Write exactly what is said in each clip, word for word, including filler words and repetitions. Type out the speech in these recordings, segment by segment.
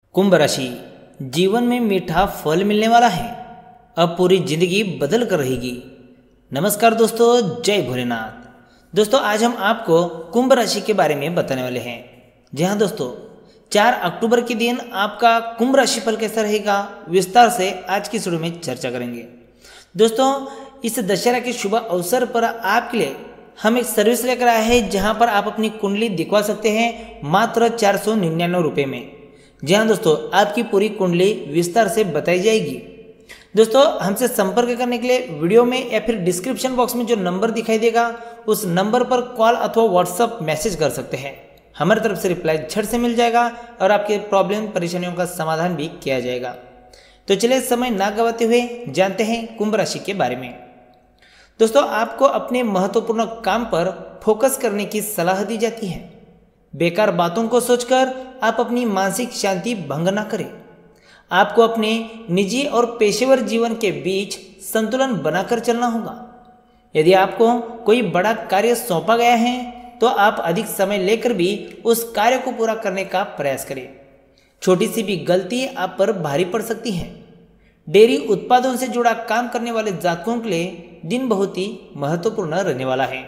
कुंभ राशि, जीवन में मीठा फल मिलने वाला है। अब पूरी जिंदगी बदल कर रहेगी। नमस्कार दोस्तों, जय भोलेनाथ। दोस्तों, आज हम आपको कुंभ राशि के बारे में बताने वाले हैं। जी हाँ दोस्तों, चार अक्टूबर के दिन आपका कुंभ राशि फल कैसा रहेगा, विस्तार से आज की वीडियो में चर्चा करेंगे। दोस्तों, इस दशहरा के शुभ अवसर पर आपके लिए हम एक सर्विस लेकर आए हैं, जहां पर आप अपनी कुंडली दिखवा सकते हैं मात्र चार सौ निन्यानवे रुपये में। जी हाँ दोस्तों, आपकी पूरी कुंडली विस्तार से बताई जाएगी। दोस्तों, हमसे संपर्क करने के लिए वीडियो में या फिर डिस्क्रिप्शन बॉक्स में जो नंबर दिखाई देगा उस नंबर पर कॉल अथवा व्हाट्सअप मैसेज कर सकते हैं। हमारी तरफ से रिप्लाई झट से मिल जाएगा और आपके प्रॉब्लम परेशानियों का समाधान भी किया जाएगा। तो चलिए समय ना गवाते हुए जानते हैं कुंभ राशि के बारे में। दोस्तों, आपको अपने महत्वपूर्ण काम पर फोकस करने की सलाह दी जाती है। बेकार बातों को सोचकर आप अपनी मानसिक शांति भंग ना करें। आपको अपने निजी और पेशेवर जीवन के बीच संतुलन बनाकर चलना होगा। यदि आपको कोई बड़ा कार्य सौंपा गया है तो आप अधिक समय लेकर भी उस कार्य को पूरा करने का प्रयास करें। छोटी सी भी गलती आप पर भारी पड़ सकती है। डेयरी उत्पादों से जुड़ा काम करने वाले जातकों के लिए दिन बहुत ही महत्वपूर्ण रहने वाला है।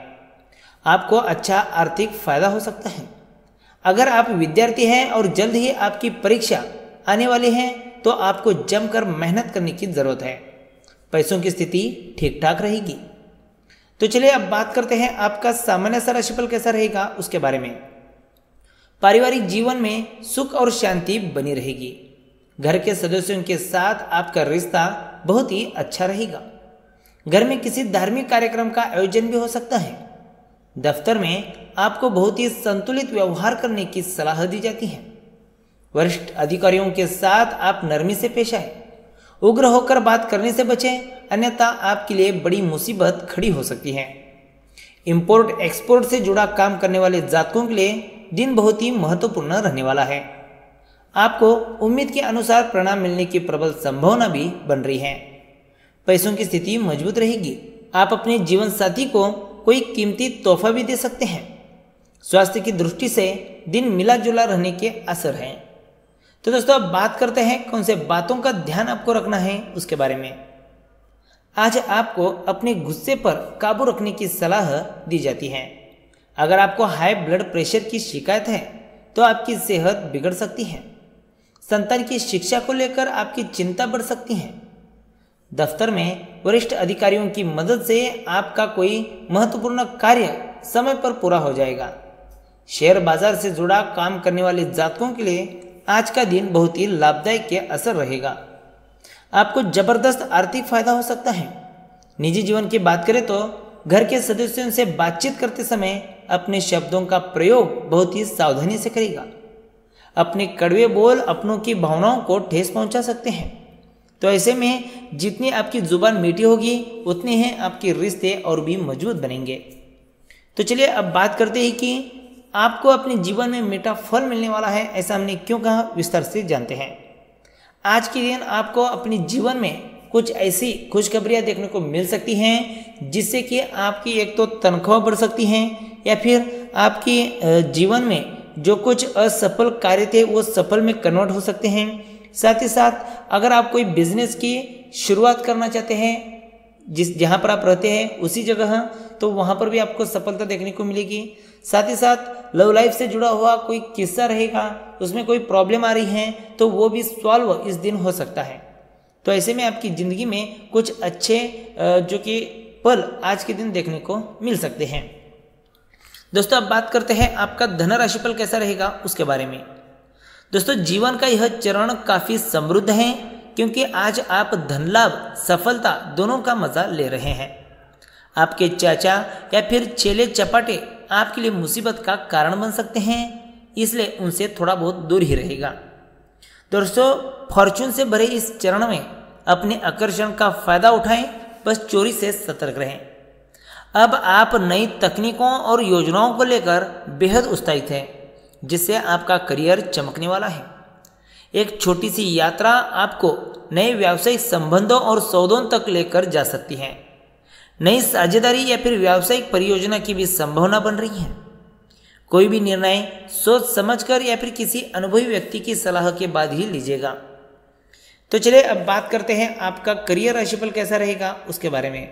आपको अच्छा आर्थिक फायदा हो सकता है। अगर आप विद्यार्थी हैं और जल्द ही आपकी परीक्षा आने वाली है तो आपको जमकर मेहनत करने की जरूरत है। पैसों की स्थिति ठीक ठाक रहेगी। तो चलिए अब बात करते हैं आपका सामान्य सा राशिफल कैसा रहेगा उसके बारे में। पारिवारिक जीवन में सुख और शांति बनी रहेगी। घर के सदस्यों के साथ आपका रिश्ता बहुत ही अच्छा रहेगा। घर में किसी धार्मिक कार्यक्रम का आयोजन भी हो सकता है। दफ्तर में आपको बहुत ही संतुलित व्यवहार करने की सलाह दी जाती है। वरिष्ठ अधिकारियों के साथ आप नरमी से पेश आए। उग्र होकर बात करने से बचें, अन्यथा आपके लिए बड़ी मुसीबत खड़ी हो सकती है। इंपोर्ट एक्सपोर्ट से जुड़ा काम करने वाले जातकों के लिए दिन बहुत ही महत्वपूर्ण रहने वाला है। आपको उम्मीद के अनुसार परिणाम मिलने की प्रबल संभावना भी बन रही है। पैसों की स्थिति मजबूत रहेगी। आप अपने जीवन साथी को कोई कीमती तोहफा भी दे सकते हैं। स्वास्थ्य की दृष्टि से दिन मिला जुला रहने के असर हैं। तो दोस्तों, अब बात करते हैं कौन से बातों का ध्यान आपको रखना है उसके बारे में। आज आपको अपने गुस्से पर काबू रखने की सलाह दी जाती है। अगर आपको हाई ब्लड प्रेशर की शिकायत है तो आपकी सेहत बिगड़ सकती है। संतान की शिक्षा को लेकर आपकी चिंता बढ़ सकती है। दफ्तर में वरिष्ठ अधिकारियों की मदद से आपका कोई महत्वपूर्ण कार्य समय पर पूरा हो जाएगा। शेयर बाजार से जुड़ा काम करने वाले जातकों के लिए आज का दिन बहुत ही लाभदायक के असर रहेगा। आपको जबरदस्त आर्थिक फायदा हो सकता है। निजी जीवन की बात करें तो घर के सदस्यों से बातचीत करते समय अपने शब्दों का प्रयोग बहुत ही सावधानी से करेगा। अपने कड़वे बोल अपनों की भावनाओं को ठेस पहुंचा सकते हैं। तो ऐसे में जितनी आपकी जुबान मीठी होगी उतने ही आपके रिश्ते और भी मजबूत बनेंगे। तो चलिए अब बात करते हैं कि आपको अपने जीवन में मीठा फल मिलने वाला है, ऐसा हमने क्यों कहा, विस्तार से जानते हैं। आज के दिन आपको अपने जीवन में कुछ ऐसी खुशखबरियां देखने को मिल सकती हैं जिससे कि आपकी एक तो तनख्वाह बढ़ सकती हैं या फिर आपकी जीवन में जो कुछ असफल कार्य थे वो सफल में कन्वर्ट हो सकते हैं। साथ ही साथ अगर आप कोई बिजनेस की शुरुआत करना चाहते हैं, जिस जहाँ पर आप रहते हैं उसी जगह, तो वहाँ पर भी आपको सफलता देखने को मिलेगी। साथ ही साथ लव लाइफ से जुड़ा हुआ कोई किस्सा रहेगा, उसमें कोई प्रॉब्लम आ रही है तो वो भी सॉल्व इस दिन हो सकता है। तो ऐसे में आपकी ज़िंदगी में कुछ अच्छे जो कि पल आज के दिन देखने को मिल सकते हैं। दोस्तों, अब बात करते हैं आपका धन राशिफल कैसा रहेगा उसके बारे में। दोस्तों, जीवन का यह चरण काफ़ी समृद्ध है क्योंकि आज आप धन लाभ सफलता दोनों का मजा ले रहे हैं। आपके चाचा या फिर चेले चपाटे आपके लिए मुसीबत का कारण बन सकते हैं, इसलिए उनसे थोड़ा बहुत दूर ही रहेगा। दोस्तों, फॉर्चून से भरे इस चरण में अपने आकर्षण का फायदा उठाएं, बस चोरी से सतर्क रहें। अब आप नई तकनीकों और योजनाओं को लेकर बेहद उत्साहित हैं, जिससे आपका करियर चमकने वाला है। एक छोटी सी यात्रा आपको नए व्यावसायिक संबंधों और सौदों तक लेकर जा सकती है। नई साझेदारी या फिर व्यावसायिक परियोजना की भी संभावना बन रही है। कोई भी निर्णय सोच समझकर या फिर किसी अनुभवी व्यक्ति की सलाह के बाद ही लीजिएगा। तो चलिए अब बात करते हैं आपका करियर राशिफल कैसा रहेगा उसके बारे में।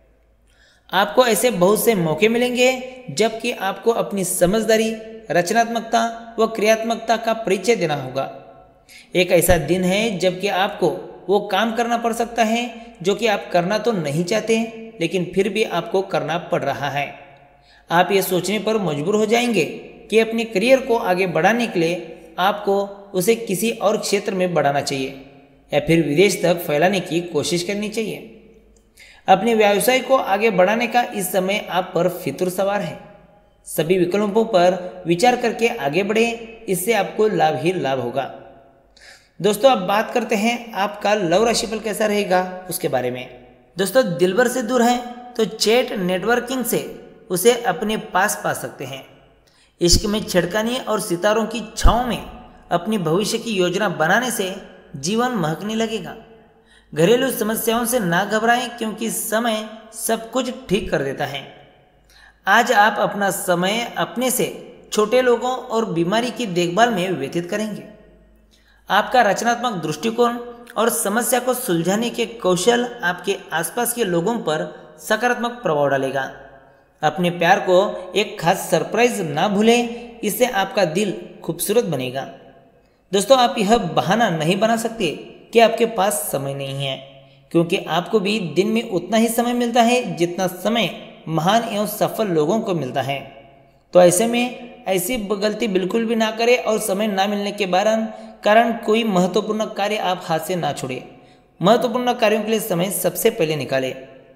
आपको ऐसे बहुत से मौके मिलेंगे जबकि आपको अपनी समझदारी, रचनात्मकता व क्रियात्मकता का परिचय देना होगा। एक ऐसा दिन है जबकि आपको वो काम करना पड़ सकता है जो कि आप करना तो नहीं चाहते लेकिन फिर भी आपको करना पड़ रहा है। आप ये सोचने पर मजबूर हो जाएंगे कि अपने करियर को आगे बढ़ाने के लिए आपको उसे किसी और क्षेत्र में बढ़ाना चाहिए या फिर विदेश तक फैलाने की कोशिश करनी चाहिए। अपने व्यवसाय को आगे बढ़ाने का इस समय आप पर फितूर सवार है। सभी विकल्पों पर विचार करके आगे बढ़े, इससे आपको लाभ ही लाभ होगा। दोस्तों अब बात करते हैं आपका लव राशिफल कैसा रहेगा उसके बारे में। दोस्तों दिलबर से दूर है तो चैट नेटवर्किंग से उसे अपने पास पा सकते हैं। इश्क में छिड़काने और सितारों की छाँव में अपनी भविष्य की योजना बनाने से जीवन महकने लगेगा। घरेलू समस्याओं से ना घबराएं क्योंकि समय सब कुछ ठीक कर देता है। आज आप अपना समय अपने से छोटे लोगों और बीमारी की देखभाल में व्यतीत करेंगे। आपका रचनात्मक दृष्टिकोण और समस्या को सुलझाने के कौशल आपके आसपास के लोगों पर सकारात्मक प्रभाव डालेगा। अपने प्यार को एक खास सरप्राइज ना भूलें, इससे आपका दिल खूबसूरत बनेगा। दोस्तों आप यह बहाना नहीं बना सकते कि आपके पास समय नहीं है, क्योंकि आपको भी दिन में उतना ही समय मिलता है जितना समय महान एवं सफल लोगों को मिलता है। तो ऐसे में ऐसी गलती बिल्कुल भी ना करें और समय ना मिलने के कारण कारण कोई महत्वपूर्ण कार्य आप हाथ से ना छोड़े। महत्वपूर्ण कार्यों के लिए समय सबसे पहले निकालें।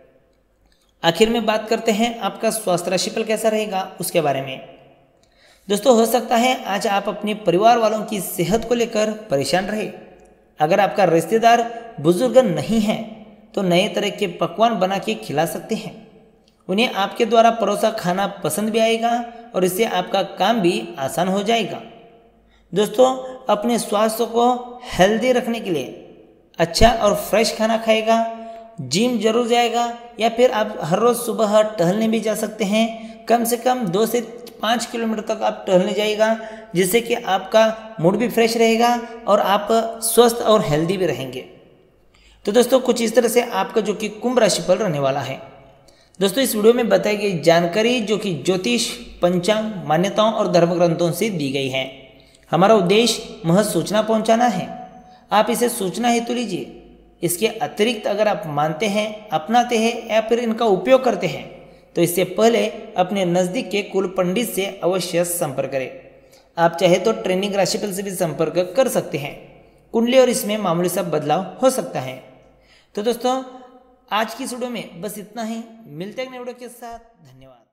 आखिर में बात करते हैं आपका स्वास्थ्य राशिफल कैसा रहेगा उसके बारे में। दोस्तों हो सकता है आज आप अपने परिवार वालों की सेहत को लेकर परेशान रहे। अगर आपका रिश्तेदार बुजुर्ग नहीं है तो नए तरह के पकवान बना के खिला सकते हैं। उन्हें आपके द्वारा परोसा खाना पसंद भी आएगा और इससे आपका काम भी आसान हो जाएगा। दोस्तों अपने स्वास्थ्य को हेल्दी रखने के लिए अच्छा और फ्रेश खाना खाएगा, जिम जरूर जाएगा या फिर आप हर रोज़ सुबह टहलने भी जा सकते हैं। कम से कम दो से पाँच किलोमीटर तक आप टहलने जाइएगा, जिससे कि आपका मूड भी फ्रेश रहेगा और आप स्वस्थ और हेल्दी भी रहेंगे। तो दोस्तों कुछ इस तरह से आपका जो कि कुंभ राशिफल रहने वाला है। दोस्तों इस वीडियो में बताई गई जानकारी जो कि ज्योतिष, पंचांग, मान्यताओं और धर्म ग्रंथों से दी गई है। हमारा उद्देश्य महज सूचना पहुंचाना है, आप इसे सूचना हेतु लीजिए। इसके अतिरिक्त अगर आप मानते हैं, अपनाते हैं या फिर इनका उपयोग करते हैं तो इससे पहले अपने नज़दीक के कुल पंडित से अवश्य संपर्क करें। आप चाहे तो ट्रेनिंग राशिफल से भी संपर्क कर सकते हैं। कुंडली और इसमें मामूली सा बदलाव हो सकता है। तो दोस्तों आज की इस वीडियो में बस इतना ही। मिलते हैं नए वीडियो के साथ। धन्यवाद।